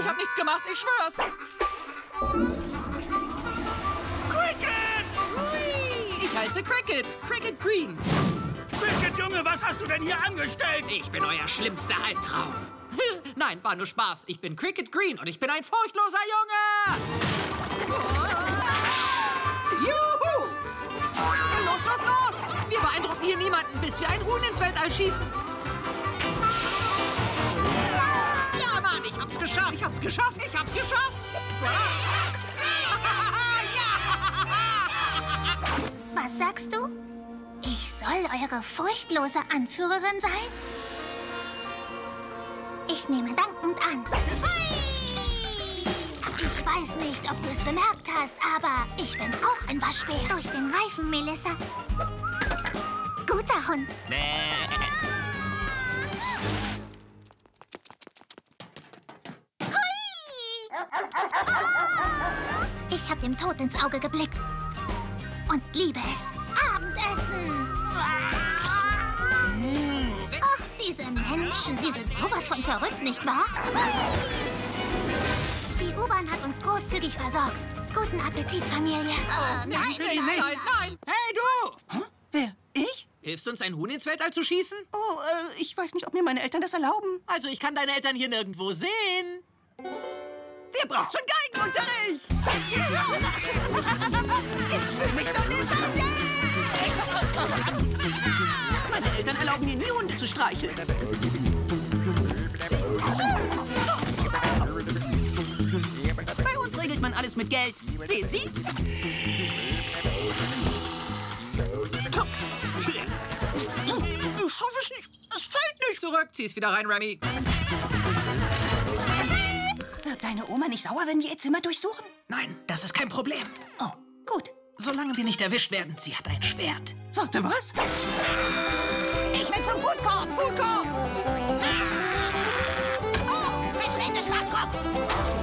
Ich hab nichts gemacht, ich schwör's. Cricket! Hui, ich heiße Cricket. Cricket Green. Cricket, Junge, was hast du denn hier angestellt? Ich bin euer schlimmster Albtraum. Nein, war nur Spaß. Ich bin Cricket Green und ich bin ein furchtloser Junge. Juhu! Los, los, los! Wir beeindrucken hier niemanden, bis wir ein Huhn ins Weltall schießen. Ja, Mann, ich hab's geschafft. Ich hab's geschafft. Ich hab's geschafft. Was sagst du? Ich soll eure furchtlose Anführerin sein? Ich nehme dankend an. Ich weiß nicht, ob du es bemerkt hast, aber ich bin auch ein Waschbär. Durch den Reifen, Melissa. Guter Hund. Ich habe dem Tod ins Auge geblickt und liebe es. Abendessen. Ach, diese Menschen, die sind sowas von verrückt, nicht wahr? Die U-Bahn hat uns großzügig versorgt. Guten Appetit, Familie. Nein. Hey, du! Wer? Ich? Hilfst du uns, ein Huhn ins Weltall zu schießen? Oh, ich weiß nicht, ob mir meine Eltern das erlauben. Also, ich kann deine Eltern hier nirgendwo sehen. Wer braucht schon Geigenunterricht? Ich fühle mich so lebendig! Meine Eltern erlauben mir nie, Hunde zu streicheln. Bei uns regelt man alles mit Geld. Sehen Sie? Ich schaffe es nicht. Es fällt nicht. Zurück, zieh's wieder rein, Remy. Wird deine Oma nicht sauer, wenn wir ihr Zimmer durchsuchen? Nein, das ist kein Problem. Oh, gut. Solange wir nicht erwischt werden, sie hat ein Schwert. Warte, was? Ich will zum Foodkorb. Foodkorb! Oh, verschwinde, Schwachkopf.